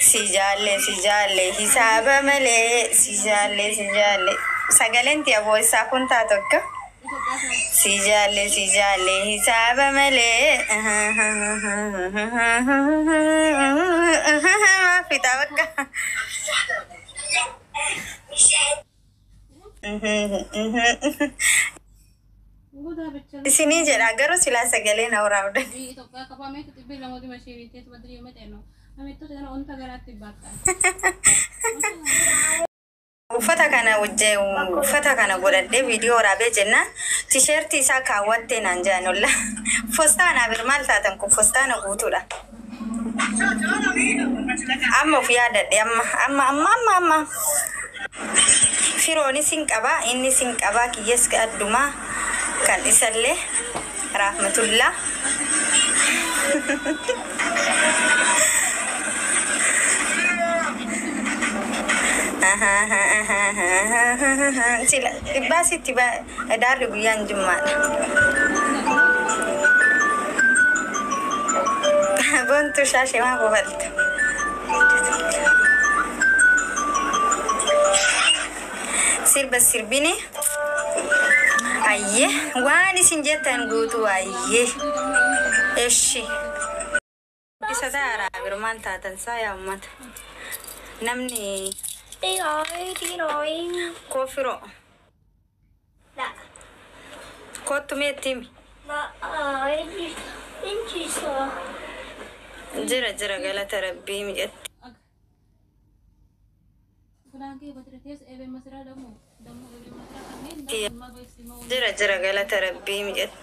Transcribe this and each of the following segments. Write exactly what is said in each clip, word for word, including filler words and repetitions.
sijalle sijalle hisaba male sijalle sijalle sagalenti abo isa kunta tokko sijalle sijalle hisaba male fitabaka sini jera garo sila sagale na urawda ufata kana wajje ufata kana godade video rabe jenna t-shirt isa kawatte nanjanolla fostana birmal tatan ku fostana gutula amma fiyada de amma amma amma amma fironi sinqaba inni sinqaba kiyes ka aduma kan isalle rahmatullah sila basi tiba dar guyan jumat buntu shashi ma bobalt sir basir bini ayye wani sinjetan gutu ayye eshi isa dara birman tatan saya ummat namni đi rồi đi rồi cô phiro dạ cô tụi mẹ tìm dạ ơi đến chị sợ jira jira gala tarabbi mi jet jira jira gala tarabbi mi jet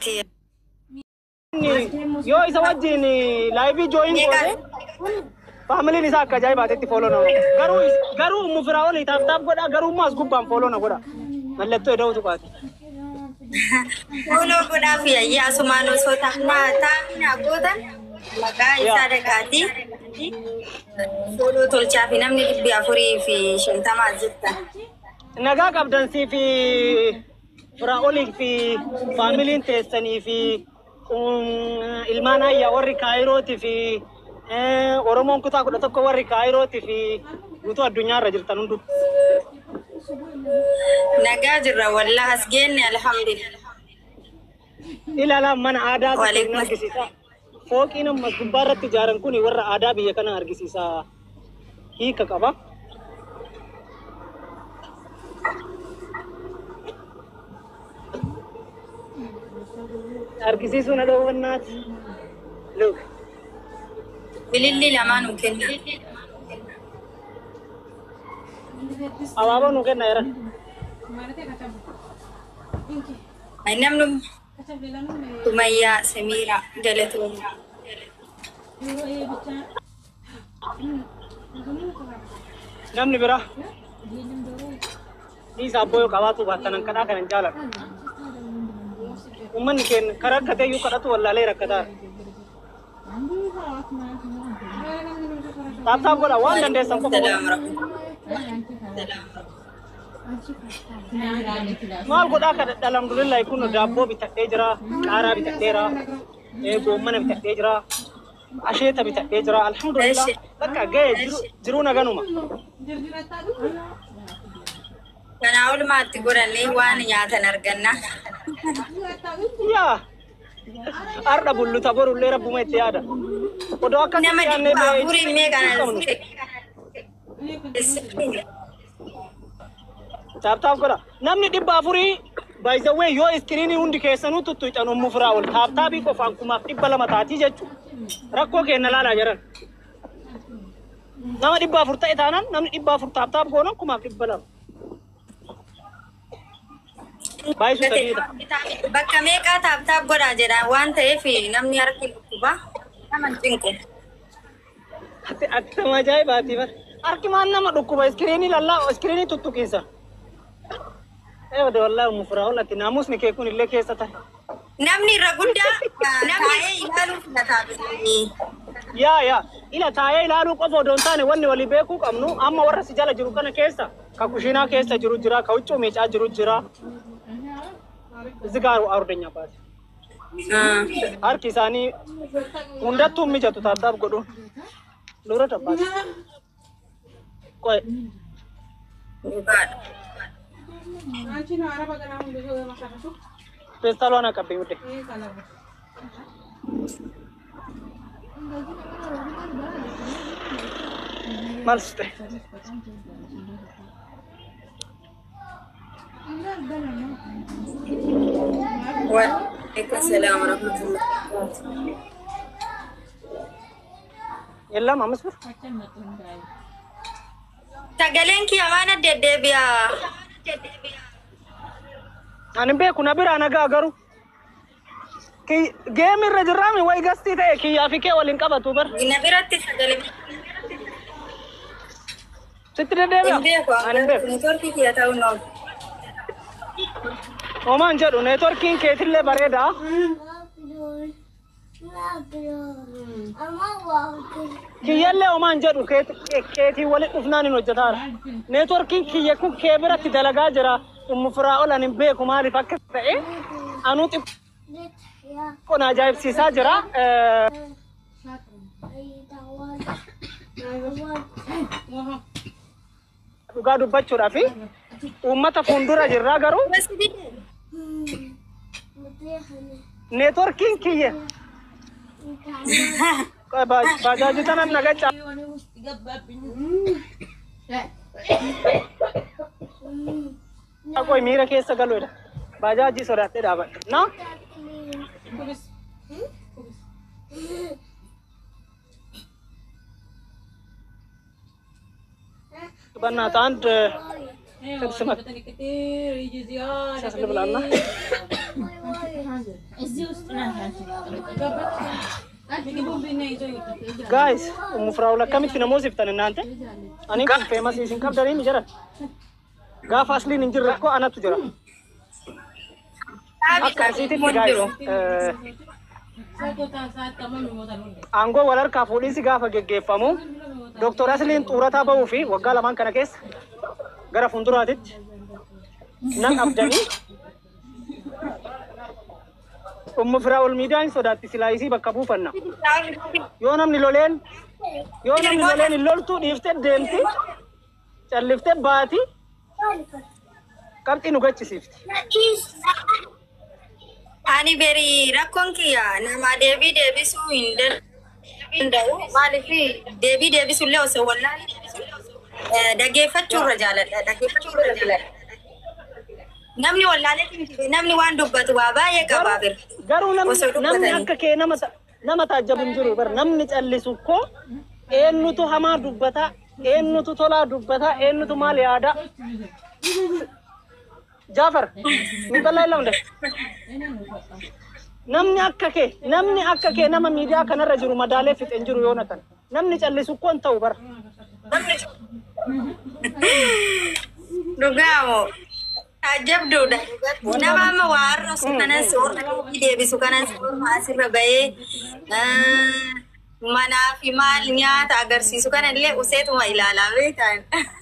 yo isa wajini live join kode family ni sakka jay baate follow na garu garu mufrao ni tap tap goda garu mas gubban follow na goda malletto edo to baate follow goda fi ya sumano so ta na ta na goda maga isa de gati follow tol chafi namni bi afuri fi shantama jitta naga kabdan si fi fraoli fi family testani fi ilmana ya warri kairo ti fi eh oromon kuta ko to ko warri kairo ti fi gutu adunya rajirtan undu nagajira wallahi asgeni alhamdulillah ila la man aada ko argisisa foqina masbarat tijaran kuni warra aada biya kana argisisa hi ka kaba argisisu na do wannat look bililli laman mungkin awaba nuken naira ay namnum tumaya semira jalatun namni bira di saboyo kawatu batanan kada kanan jalan umman ken karakate yu kadatu wallahi rakata tap tap goda wan dan desam ko mal goda ka alhamdulillah kuno dabbo bi tadejra qara bi tadera e go man bi tadejra asheta bi tadejra alhamdulillah baka gaye jiruna ganuma kana ulma tigorani wani nyata narganna ya arda bullu taboru le rabbu mai tiada odo akati ne be puri me kana tap tap goda namni dibba furi by the way yo screen undi kesanu tuttu itano mufraawol tap tabi ko fankuma dibba lama taati jechu rakko ke nalala jaran nama dibba furta itanan namni dibba furta tap tap gonon kuma dibba lam Baik sudah kita. Bakka meeqa tap tap goda jedha waan ta'eef namni harki lukuba naman cinqu. Ati akkama ajaa'ibaati bar. Harki maan nama dhukkuba iskiriinii lallaa iskiriinii tuttuqiisa. Eh wada wallahi mufraa'ol ati naamusni kee kun illee keessa ta'a. Namni irra guddaa taa'ee ilaaluuf na taabisanii. Yaa yaa ila taa'ee ilaaluu qofa odoon taane wanni walii beekuu qabnu amma warra si jala jiru kana keessa ka kushiinaa keessa jiru jira ka huccuu miicaa jiru jira. Zigaru aurdenya baati. Harki isaanii hundattuu mijatu taataaf godhu. Lura tabbaati. Qoy. Pestalo ana qabbi mudde. Malste. وعليكم السلام ورحمة الله وبركاته. يلا ما مسبر. تقولين كي أمانة دبيا. أنا بيكو نبير أنا قاعرو. كي جيم الرجرامي واي قصتي تاي كي يافيكي ولين كابا توبر. نبيرات تقولين. ستة دبيا. أنا بيكو. نتوركي كي أتاو نو. Oman jadu networking ketille bareda kiyalle oman jadu ket keti wali ufnani no jatar networking kiyaku kebra tidalaga jara um faraol anin be ko mali fakka e anuti ko na jaib sisa jara duga du baccu rafi ummata fundura jirra garu networking kiye bajaji tanan nagacha koy mira kessa galoida bajaji sorate daba no banna tant سمعت شاسل بلالنا guys umfraula kami tina musib tan nante ani kan famous isin kab dari mi jara gaf asli ninjir ko anatu jara akka siti guys ango walar ka polisi gafa geggefamu doctor aslin turata bawu fi wagala man kana kes gara funduratit nan abdani ummu firaul midan sodati silaisi bakka bufanna yonam ni lolen yonam ni lolen loltu difte denti callifte baati kamti nu gachisifti ani beri rakon kiya nama debi debi su inden indau malifi debi debi su lew so wallahi دقيفتشو الرجال دقيفتشو الرجال نمني ولا لكن نمني وان دبت وابايا كبابر قالوا نمني نمني أكك نما نما تعجبون جرو بر نمني تقلي سكو إنه تو هما دبتا إنه تو طلع دبتا إنه تو مالي عدا جعفر نطلع لهم ده نمني أكك نمني أكك نما ميديا كنا رجرو مدالة في تنجرو يونتن نمني تقلي سكو أنت وبر Dugamo ajab duda nama ma warno sukana sor ide bi sukana sor masir bae mana fi mal nyata agar si sukana le uset wa ilala betan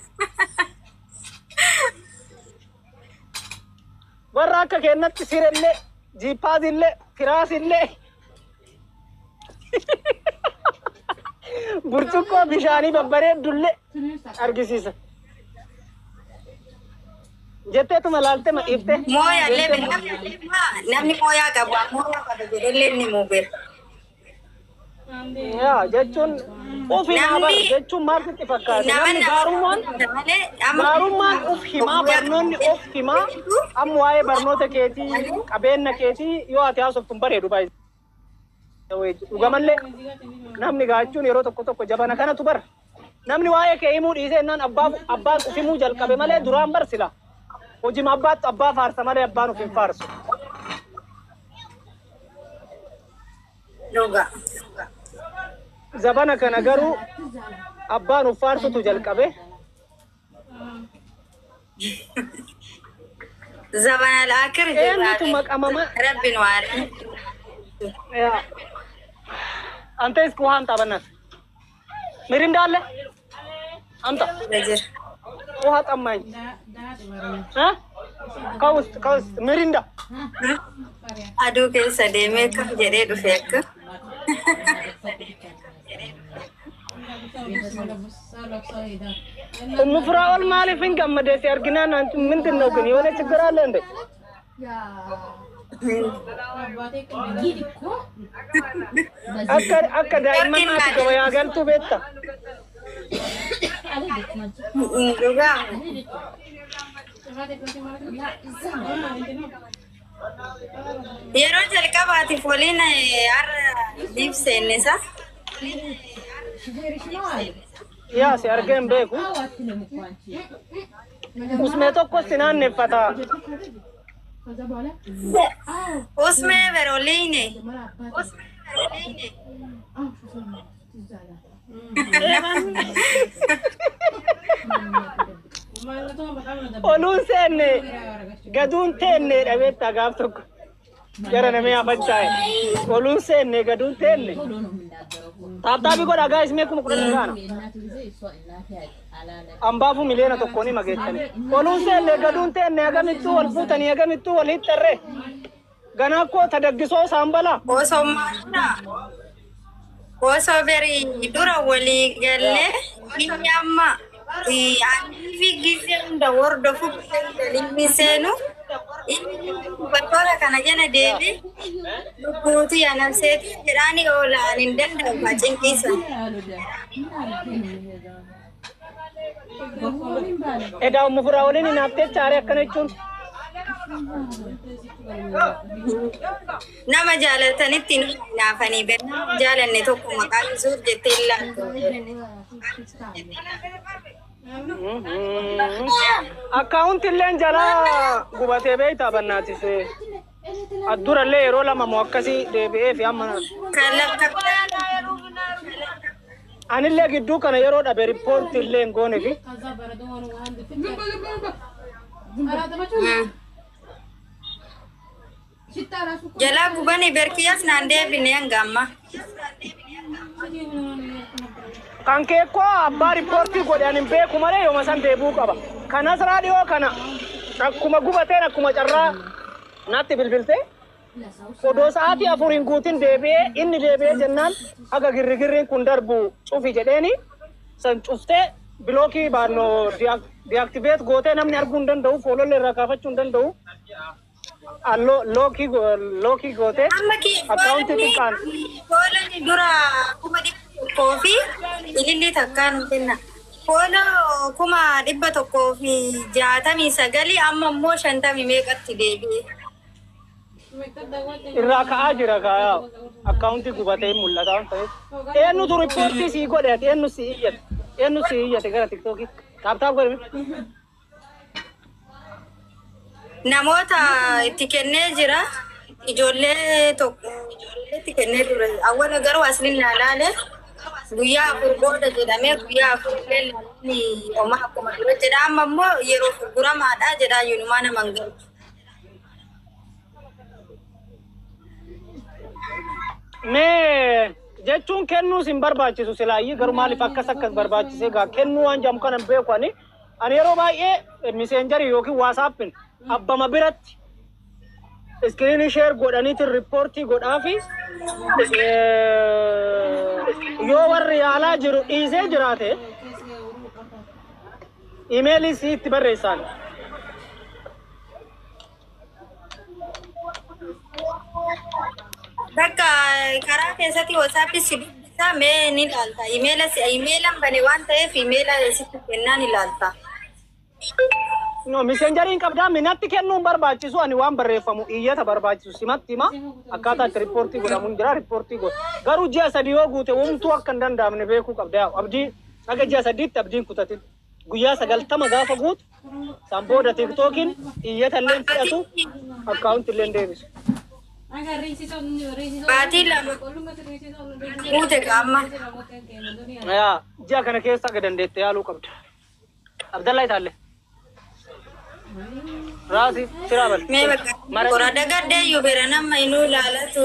baraka kenat sirelle jipazille firasille burtuko bishani babbare dulle argisisa jette to malalte ma ifte moya lebe namni moya ka bwa moya ka bedelle ni mober ya jechun of hima jechun market fakkaate namni garuman garuman of hima barnonni of hima am waye barnote keti qabenna keti yo ati hasof tumbare dubai ugamalle namni gaachun yero tokko tokko jabana kana tubar namni waye ke imu dise nan abba abba ufimu jalqabe male duran barsila hojim abba abba farsa male abba no fin farso loga zabana kana garu abba no farso tu jalqabe zabana al-akhir entu maqamama rabbin war ya ante isku hanta banas mirinda alle anta rajir वो हाथ अम्मा हाँ cows cows Mirinda आदू के सदे में कब जरे दुफेक أم فراول مالي فين كم مدرسة أرجعنا نانت من تنوكني ولا تقرأ لندن أكر أكر دائما ما تقوى يا قال تو بيتا يا رجل كباتي فولينا يار ديب سينسا يا سيرجن بيكو उसमें तो कुछ सिनान नहीं पता उसमें वेरोलीने ओलून से ने गदून थे ने अबे तगाव तो यार ने मैं आपन चाहे ओलून से ने गदून थे ने ताता भी को लगा इसमें कुम कुछ लगा ना अंबाफु मिले ना तो कोनी मगे चले ओलून से ने गदून थे ने अगर मित्तु वल्पु तनी अगर मित्तु वली तररे गना को थडगिसो सांबला ओ सोमाना ओ सोबेरी दूरा वली गले किnyama Ani gize nda word of limiseno ini batola kana jana dele kutu ya namseti jirani ola nindenda bacin kisa eda umufura wale ni napte chare akane chun nama jalatani tin nafani be jalanne to kuma ka zur de tella account illen jala gubate beita banati se adura le rola ma muakkasi de be fi amma kala anille giddu kana yero da be report illen gone fi jala gubani berkiyas nande binengama kanke ko abba report ko dan be kuma re yo masan de buka ba kana radio kana kuma gubate na kuma jarra natti bilbilte odo saati afurin gutin debe inni debe jennan aga girgirin kun darbu cufi jedeni san cufte bloki bano deactivate gote namni argun dandau follow le rakafachun dandau allo loki loki gote account ti kan follow ni dura kuma di kofi ililli takkan tinna follow kuma dibbato kofi jatami sagali amma mo shantami meqatti debi iraka ajira ka account gubate mullata enu to report si gode enu si iyat enu si iyat gara tiktok tap tap kar namota itti kennee jira ijoollee tokko ijoollee itti kennee dura awwala garuu aslin laalaale guyyaa afur booda jedhamee guyyaa afur ni oma akkuma dura jedha amma immoo yeroo furguramaadha jedha yunumaa naman galu me jechuun kennuu sin barbaachisu silaayi garuu maaliif akkas akkas barbaachise gaa kennuu waan jam kanan beeku ani ani yeroo baay'ee messenger yookiin whatsapp abbama biratti screen share godhaniitiin reportii godhaafi yoo warri yaalaa jiru dhiisee jiraate emailii si itti barreessan Dakka karaa keessatti WhatsApp si dubbisa mee ni ilaalta email si emailan bane waan ta'eef email sitti kennaan ilaalta no messengerin qabda minatti kennuun barbaachisu ani waan barreeffamu iyyata barbaachisu simatti ma akkaataa itti reportii godhamuun jira reportii god garuu ji'a sadii yoo guute wamtuu akka hin danda'amne beekuu qabda abdii aga ji'a sadiitti abdiin kutatin guyyaa sagaltama gaafa guutu san booda tiktokiin iyyata illeen fudhatu account illeen deebisu Baatii lama guute qaama yaa ji'a kana keessa aga dandeette yaaluu qabda Abdallah itaalle Rasi, sirabal. Me bakka. Ora daga de yubera nama inu lalatu.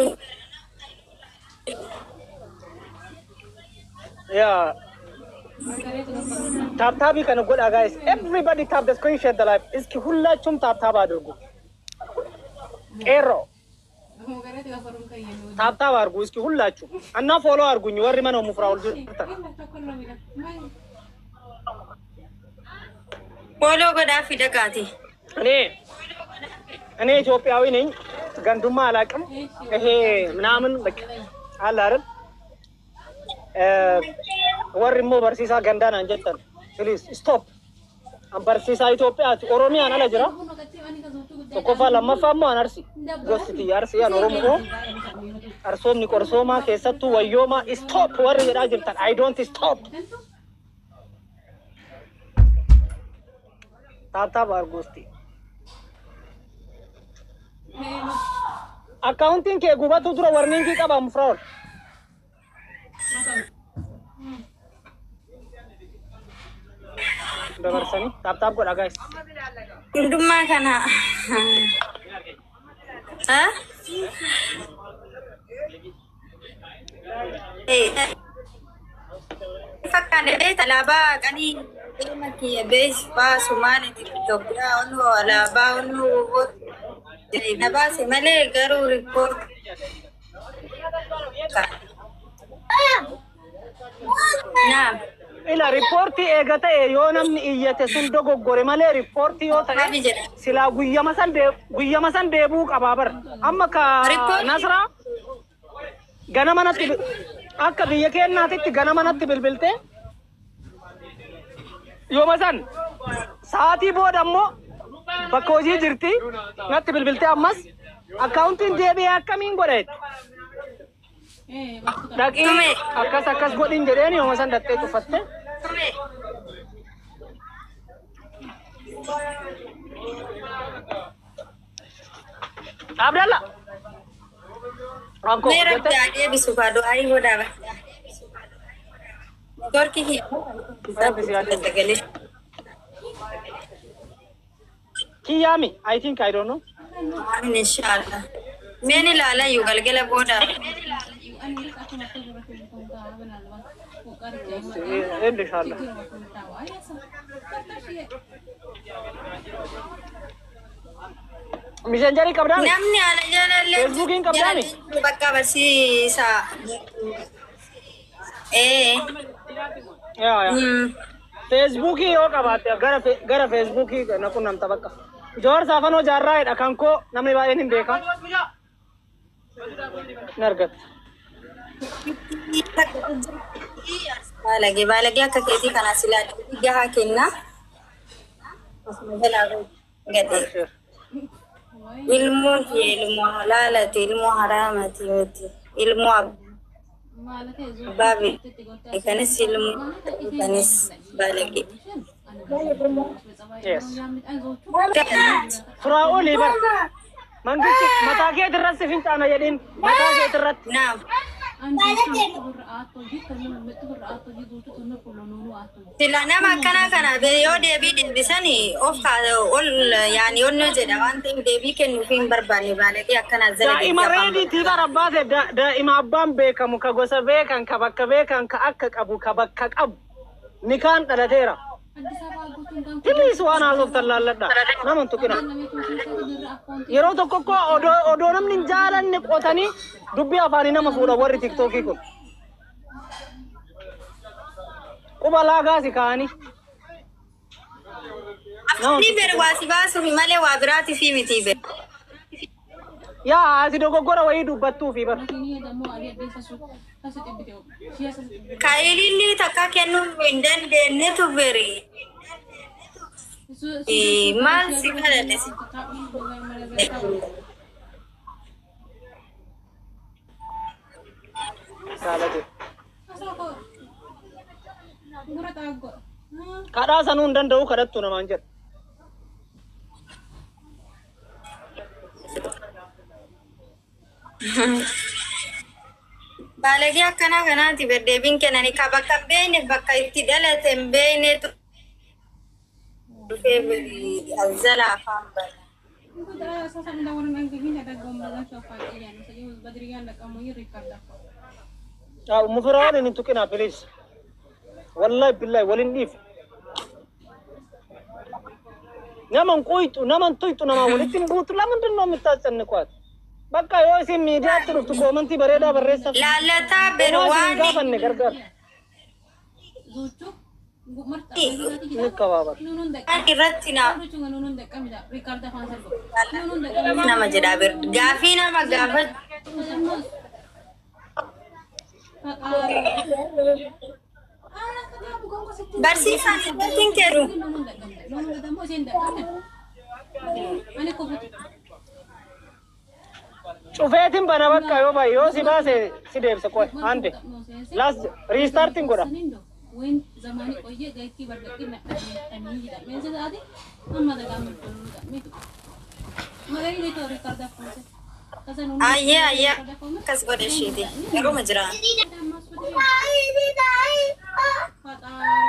Yeah. Tap tabi kana goda guys. Everybody tap the screen share the live. Iski hulla chum tap tap adogu. Error. Tap tap argu iski hulla chum. Anna follow argu ni warri mano mufraul jirta. Polo goda fi dakati. እኔ እኔ ኢትዮጵያዊ ነኝ ገንዱማ አላቅም ይሄ ምናምን በቃ አለ አይደል ወርሞ በርሲሳ ገንዳና እንጀጠን ፕሊዝ ስቶፕ አምበርሲሳ ኢትዮጵያ ኦሮሚያ ናላ ጅራ ተቆፋ ለማፋሙ አናርሲ ጎስቲ ያርሲ ያን ኦሮሞ አርሶም ኒቆርሶማ ከሰቱ ወዮማ ስቶፕ ወር ይራ ጅርታን አይ ዶንት ስቶፕ ታታ ባርጎስቲ accounting ke gubatu dura warning ki kaba mufraud dabarsani tap tap goda guys Ndumma kana ha eh fakane eh talaba kani maki base ba sumani tiktok ya onu alaba onu nabasi male garu report na ila report egata yo namni iyate sun dogo gore male report yo ta sila guyama sande guyama sande bu qababar amma ka nasra gana manatti akka biye kennatitti gana manatti bilbilte yo masan saati bodammo bakkoji jirti natti bilbilte ammas accounting debe akamin godet daqi akas akas godin jedeni yo masan datte tufatte abdalla आपको मेरा जागे भी सुबह दो आई हो डावा और की ही सब गले Kiyami, I think I don't know. Inshallah. Many lala you galgala boda. Inshallah. Mission jari kabdani. Namni ala jana le. Facebookin kabdani. Bakka basi sa. Eh. Ya ya. Facebook ही होगा बात है घर घर Facebook ही ना कुछ नाम तबक्का जोर साफन हो जा रहा है अकाउंट को नमने वाले नहीं देखा नरगत lagi lagi akka keeti kana sila gaha kenna gade ilmu ilmu halalati ilmu haramati ilmu babi ikanis ilmu ikanis balagi yes furao libar mangki mata ke terras fintana yadin mata ke terrat naam sila nama kana kana be yo debi bisani of ka ol yani onno jeda wante debi ken fin barbani balagi akana zalagi da imaredi tiba rabbase da da imabban be kamu ka gosa be kan ka bakka be kan ka akka qabu ka bakka qab nikan dalatera Please wana of tallalada naman tukina yero to kokko odo odo nam nin jalan ne qotani dubbi afani nama fuda warri tiktok ko kubala gasi kani ni ber wasi basu mi male wa birati fi mitibe ya asi dogo gora wa idu battu fi bar kailili takka kenu winden de ne to beri eh mal sikala desi salade kada sanun dan dau kadattu na manjat balagi akana kana ti berde bin kenani ka bakka bene bakka itti dalate bene to febri azala famba ah mufrawan ni tukina please wallahi billahi walin dif naman qoytu naman toytu nama walitin butu laman dinno mitasannqat bakka yo isi media turtu commenti bareda barresa lalata berwani gafanne gargar Kawabar. irratti na nama jedha bir gaafii nama gaafa barsiisaan irratti hin kennu. Cufeetiin bana bakka yoo baay'ee yoo si baase si deebisa qoy hande last restarting godha. وين زماني قوية جايتي بردك إن أمين جدا من زادي أما ده كامل كله ميتو ما غير ده توري كاردا فوزه كذا ayye ayye kas godhe shiiti yeroo majira نون